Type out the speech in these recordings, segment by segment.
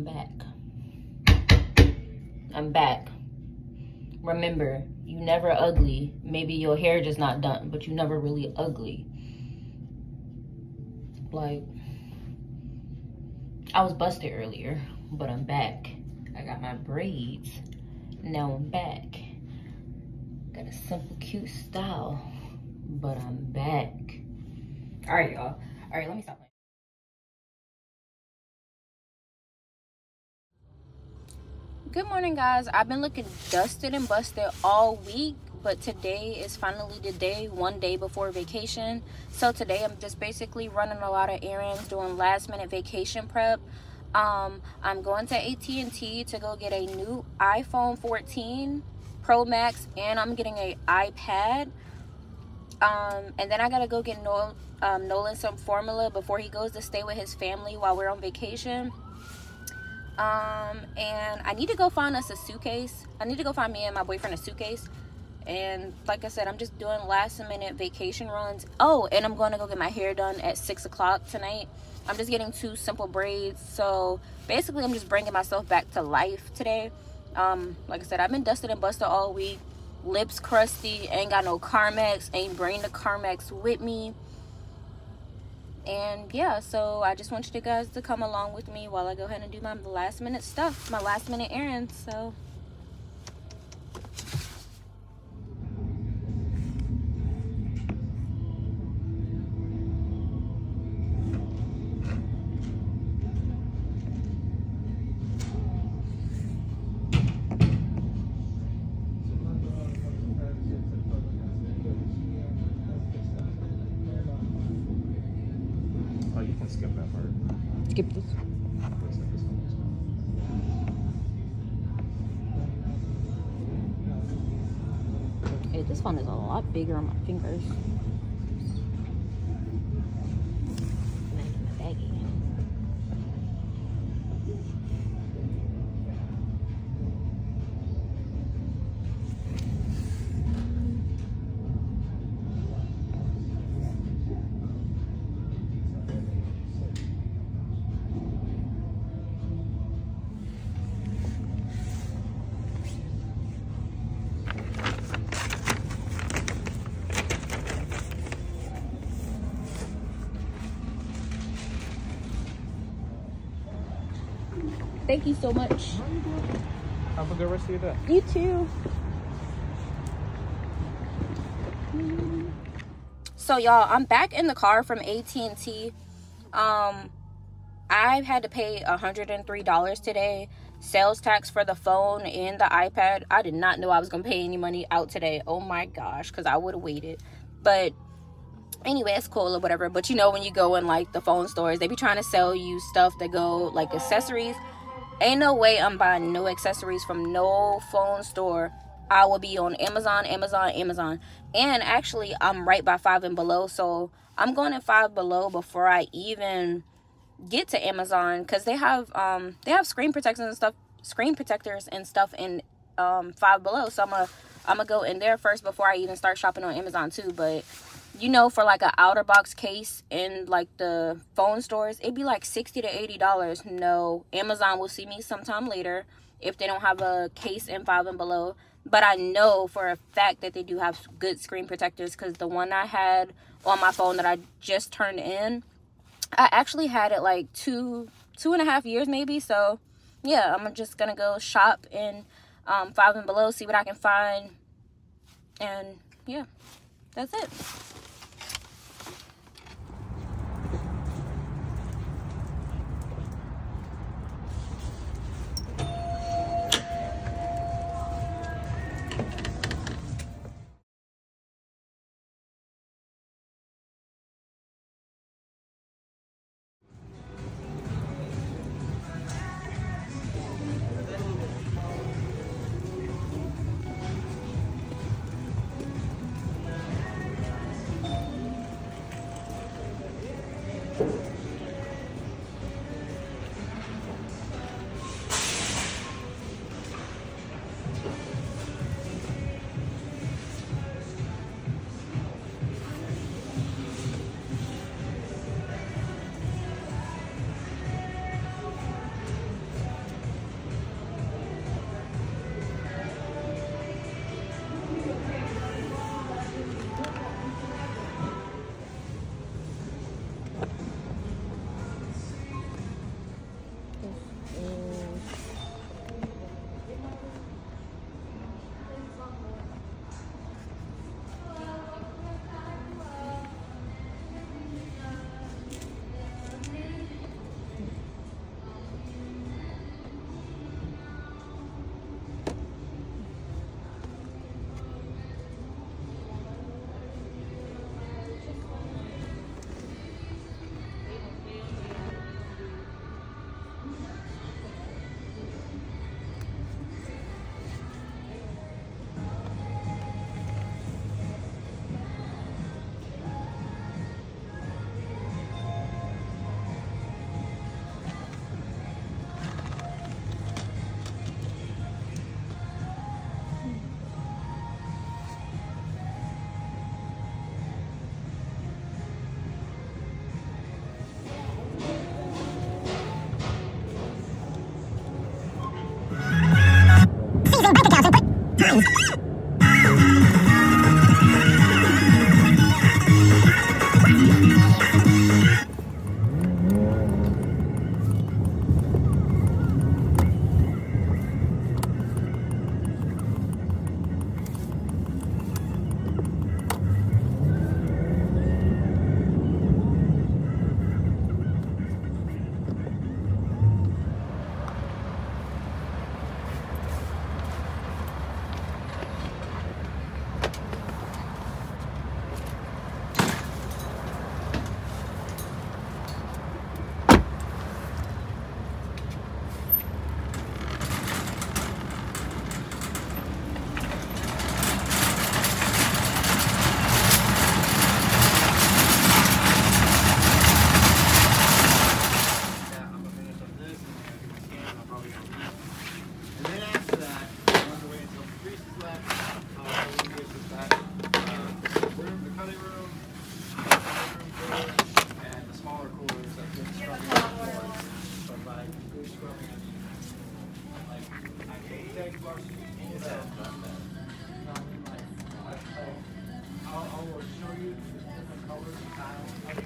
I'm back. I'm back. Remember, you never ugly. Maybe your hair just not done, but you never really ugly. Like, I was busted earlier, but I'm back. I got my braids. Now I'm back. Got a simple, cute style, but I'm back. All right, y'all. All right, let me stop playing. Good morning, guys. I've been looking dusted and busted all week, but today is finally the day, one day before vacation. So today I'm just basically running a lot of errands, doing last minute vacation prep. I'm going to AT&T to go get a new iPhone 14 Pro Max, and I'm getting an iPad. And then I gotta go get Nolan some formula before he goes to stay with his family while we're on vacation. And I need to go find us a suitcase. I need to go find me and my boyfriend a suitcase. And like I said, I'm just doing last minute vacation runs. Oh, and I'm going to go get my hair done at 6 o'clock tonight. I'm just getting 2 simple braids. So basically I'm just bringing myself back to life today. Like I said, I've been dusted and busted all week. Lips crusty, ain't got no Carmex, ain't bring the Carmex with me. And yeah, so I just want you guys to come along with me while I go ahead and do my last minute stuff, my last minute errands. So skip that part. skip this. Hey, this one is a lot bigger on my fingers. My baggie. Thank you so much. Have a good rest of your day. You too. So y'all, I'm back in the car from AT&T. I had to pay $103 today. Sales tax for the phone and the iPad. I did not know I was gonna pay any money out today. Oh my gosh, because I would have waited. But anyway, it's cool or whatever. But you know, when you go in like the phone stores, they be trying to sell you stuff that go like accessories. Ain't no way I'm buying no accessories from no phone store. I will be on Amazon. And actually, I'm right by Five and Below. So I'm going to Five Below before I even get to Amazon, because they have screen protectors and stuff in Five Below. So I'm gonna go in there first before I even start shopping on Amazon too. But you know, for like an outer box case in like the phone stores, it'd be like $60 to $80. No, Amazon will see me sometime later if they don't have a case in Five and Below. But I know for a fact that they do have good screen protectors, because the one I had on my phone that I just turned in, I actually had it like two and a half years maybe. So yeah, I'm just gonna go shop in Five and Below, see what I can find, and yeah, that's it.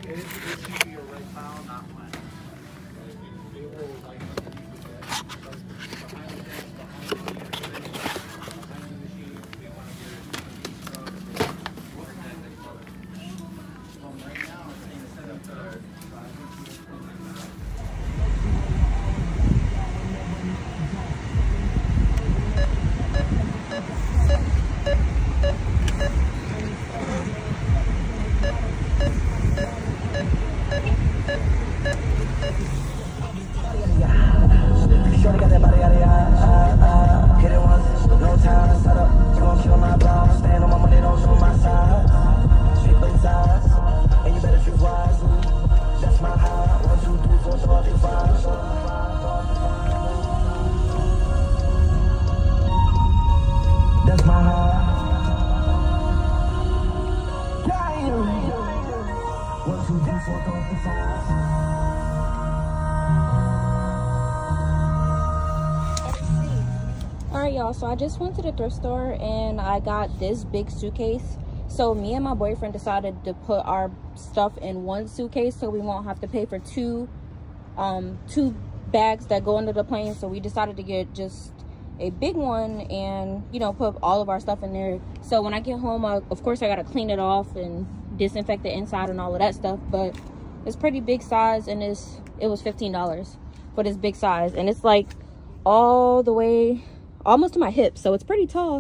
It should be a right file, not mine. It will like underneath the desk. Behind the desk, behind the machine, they want to get it. From right now, it's saying set up the Shorty got that body out of ya. Hit it once, no time, set up. You gon' kill my vibe. Stand on my money, don't show my side. Sweet both sides, and you better choose wisely. That's my high. 1, 2, 3, 4, 5, 5. That's my high. 1, 2, 3, 4, 5. Alright y'all, so I just went to the thrift store and I got this big suitcase. So me and my boyfriend decided to put our stuff in one suitcase so we won't have to pay for two bags that go into the plane. So we decided to get just a big one and, you know, put all of our stuff in there. So when I get home, of course I gotta clean it off and disinfect the inside and all of that stuff, but it's pretty big size and it was $15 for this big size, and it's like all the way almost to my hips, so it's pretty tall.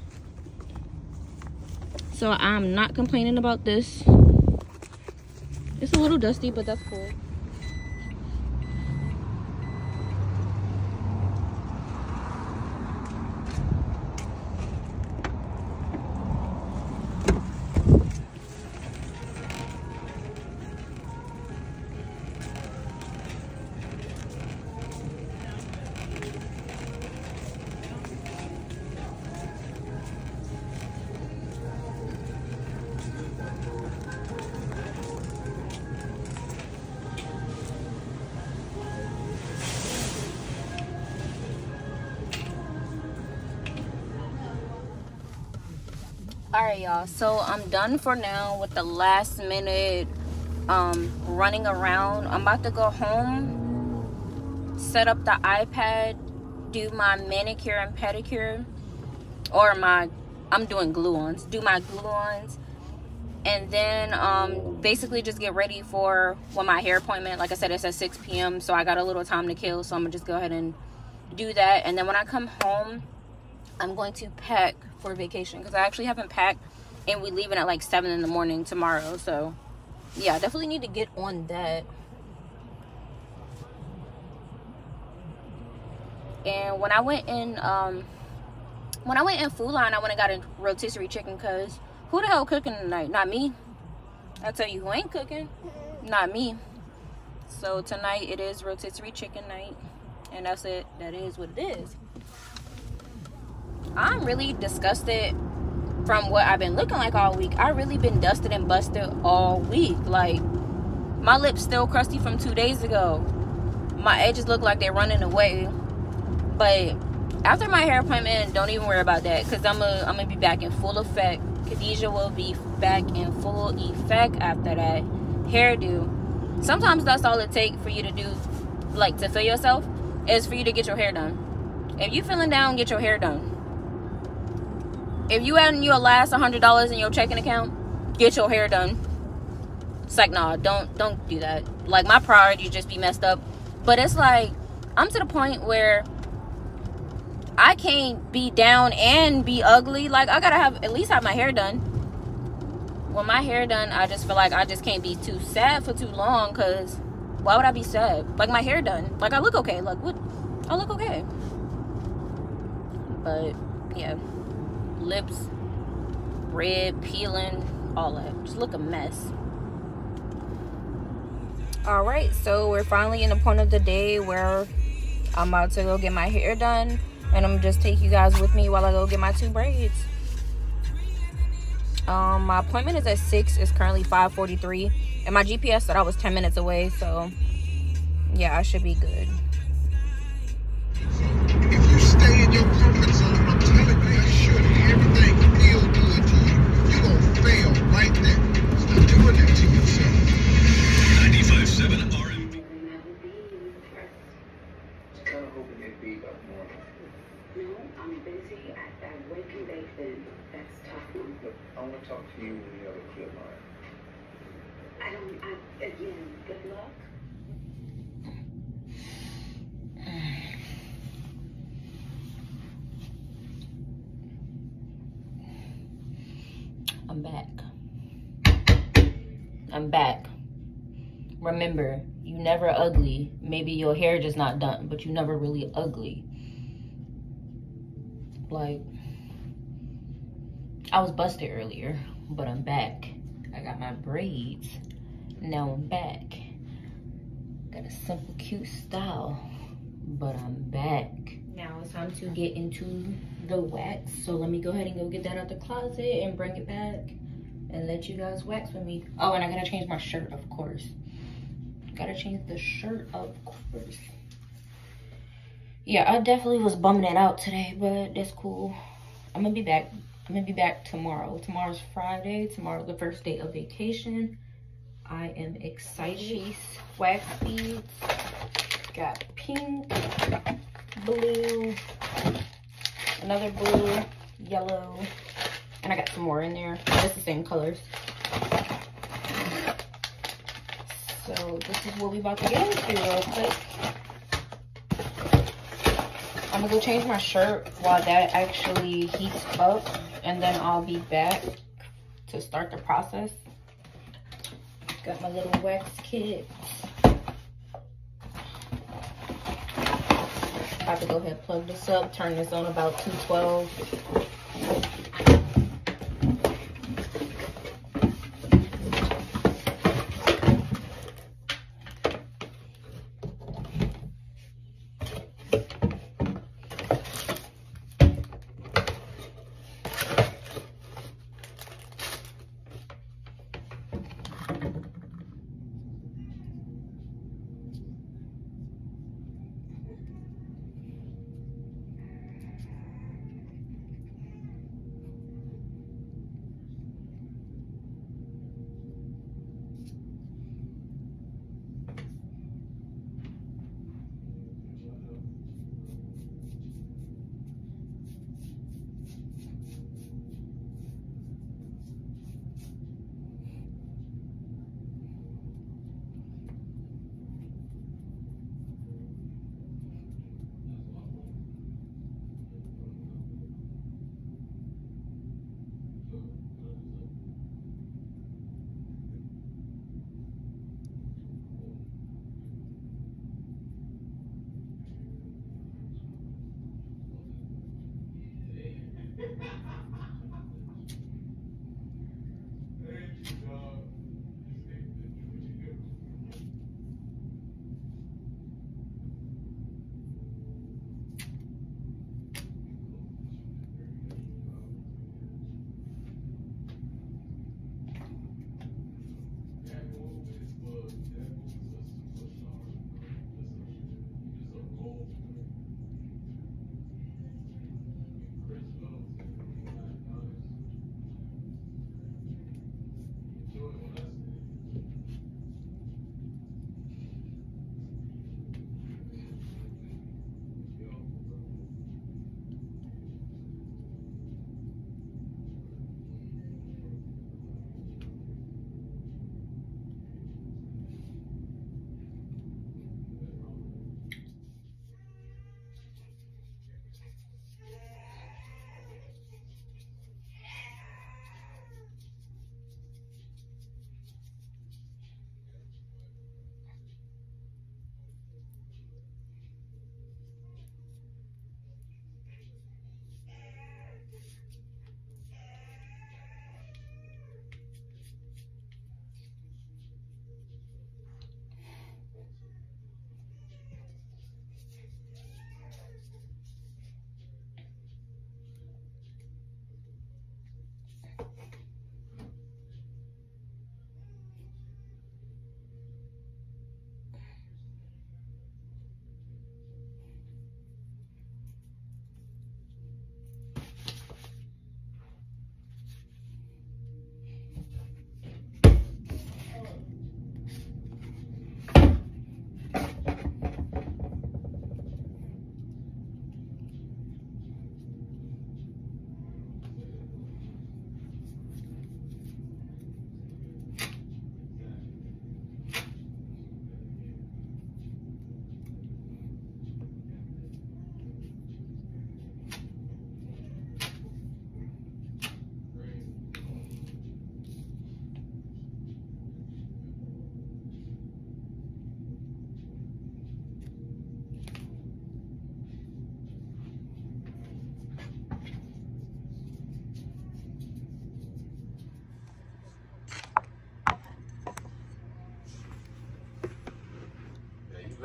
So I'm not complaining about this. It's a little dusty, but that's cool. Alright y'all, so I'm done for now with the last minute running around. I'm about to go home, set up the iPad, do my manicure and pedicure, or I'm doing glue-ons, do my glue-ons, and then basically just get ready for my hair appointment. Like I said, it's at 6 p.m. so I got a little time to kill, so I'm gonna just go ahead and do that. And then when I come home, I'm going to pack for vacation because I actually haven't packed, and we're leaving at like 7 in the morning tomorrow. So yeah, I definitely need to get on that. And when I went in Food Line, I went and got a rotisserie chicken because who the hell cooking tonight? Not me. I'll tell you who ain't cooking. Not me. So tonight it is rotisserie chicken night, and that's it. That is what it is. I'm really disgusted from what I've been looking like all week. I really been dusted and busted all week. Like, my lips still crusty from 2 days ago. My edges look like they're running away. But after my hair appointment, don't even worry about that, because I'm gonna be back in full effect. Khadijah will be back in full effect after that hairdo. Sometimes that's all it takes for you to do, like, to feel yourself, is for you to get your hair done. If you feeling down, get your hair done. If you adding your last $100 in your checking account, get your hair done. It's like, nah, don't do that. Like, my priorities just be messed up. But it's like, I'm to the point where I can't be down and be ugly. Like, I gotta at least have my hair done. When my hair done, I just feel like I just can't be too sad for too long, because why would I be sad? Like, my hair done. Like, I look okay. Like, what? I look okay. But yeah, lips red, peeling, all that, just look a mess. All right, so we're finally in the point of the day where I'm about to go get my hair done, and I'm just take you guys with me while I go get my 2 braids. My appointment is at 6. It's currently 5:43, and my GPS said I was 10 minutes away, so yeah, I should be good. If you stay in your comfort zone, I'm telling you, should everything feel good to you, you're gonna fail right there. Stop doing that to yourself. I'm gonna talk to you when you have a clear mind. Again, good luck. I'm back. I'm back. Remember, you never ugly. Maybe your hair just not done, but you never really ugly. Like, I was busted earlier, but I'm back. I got my braids. Now I'm back. Got a simple, cute style, but I'm back. Now it's time to get into the wax. So let me go ahead and go get that out the closet and bring it back and let you guys wax with me. Oh, and I gotta change my shirt, of course. Gotta change the shirt, of course. Yeah, I definitely was bumming it out today, but that's cool. I'm gonna be back. I'm gonna be back tomorrow. Tomorrow's Friday. Tomorrow's the first day of vacation. I am excited. Wax beads. Got pink, blue, another blue, yellow, and I got some more in there. Just the same colors. So this is what we about to get into real quick. I'm gonna go change my shirt while that actually heats up, and then I'll be back to start the process. Got my little wax kit. I have to go ahead and plug this up, turn this on about 212.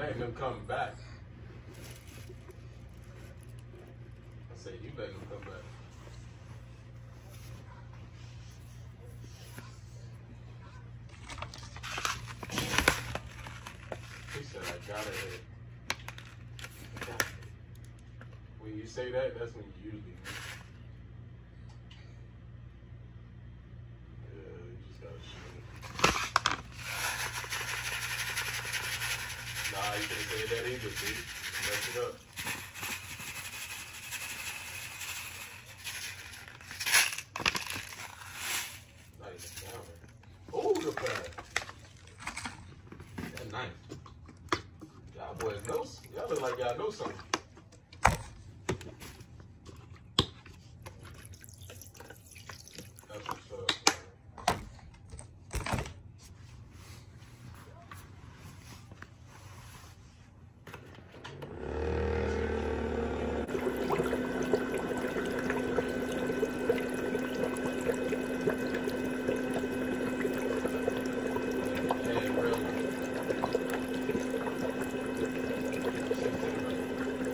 letting them come back. I say you letting them come back. He said, I got it. When you say that, that's when you usually mean. Yeah, you just gotta shoot it. Nah, you couldn't say that either, see? Mess it up. Not even down there. Oh, the pass. That's nice. Y'all boys know. Y'all look like y'all know something. That's what's up, man. Hey, real.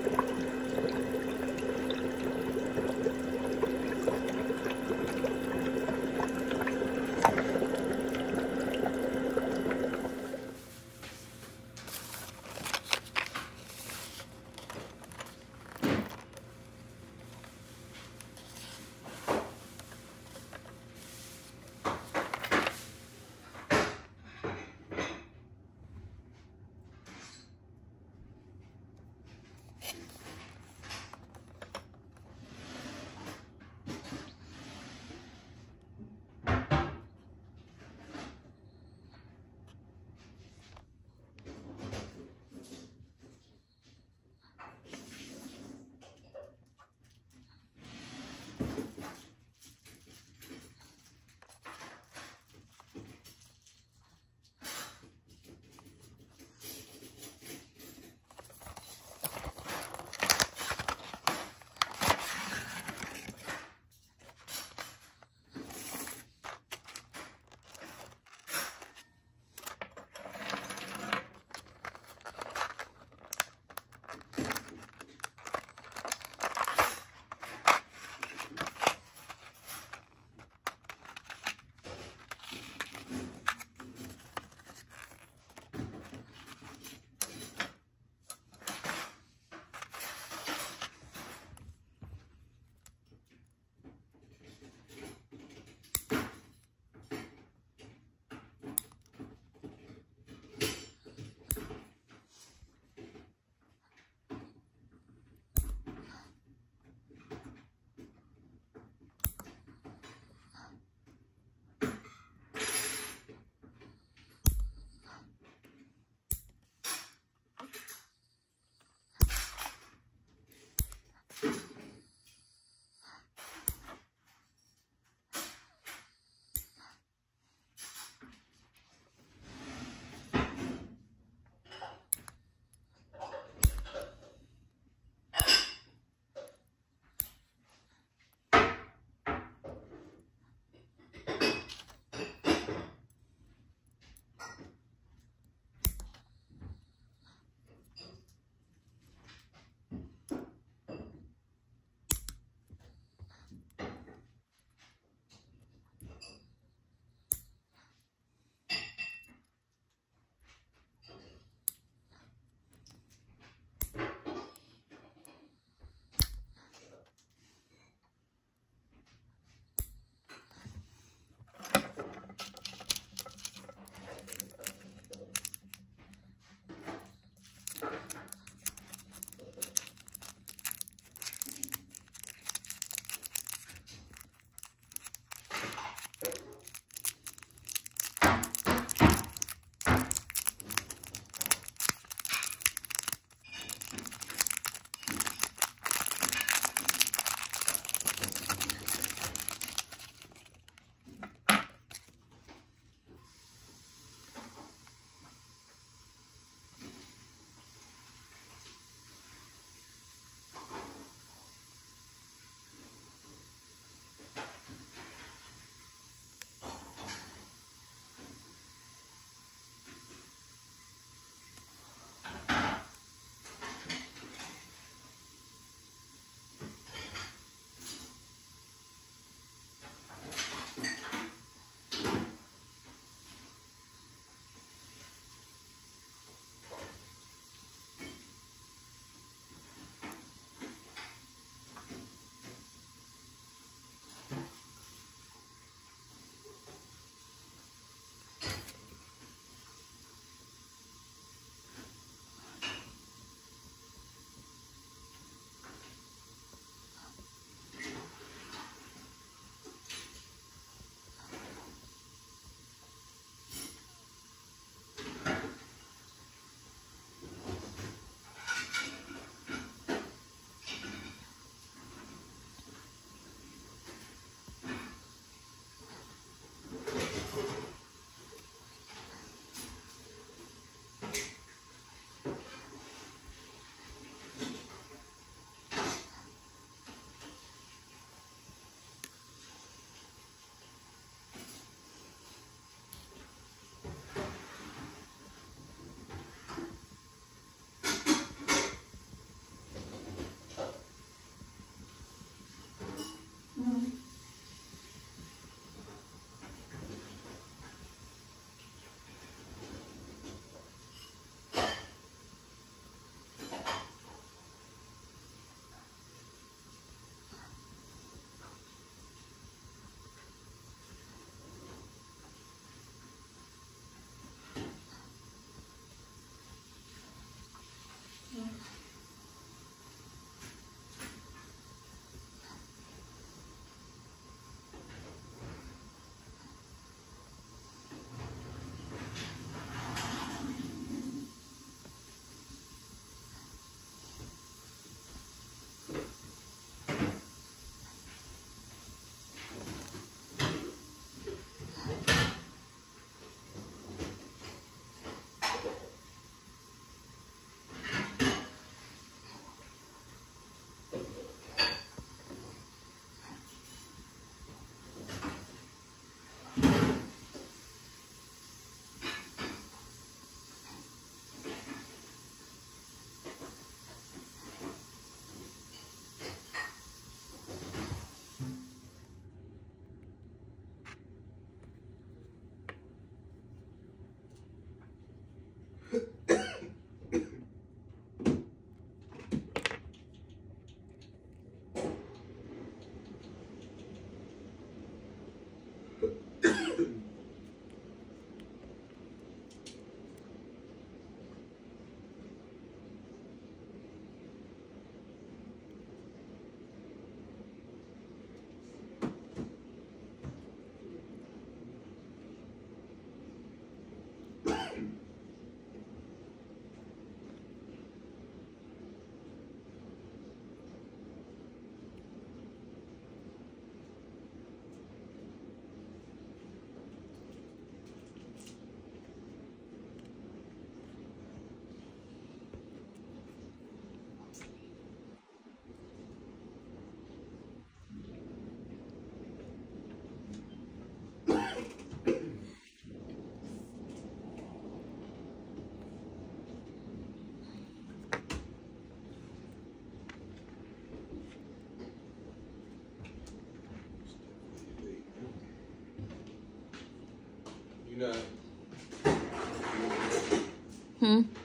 You done? Hmm?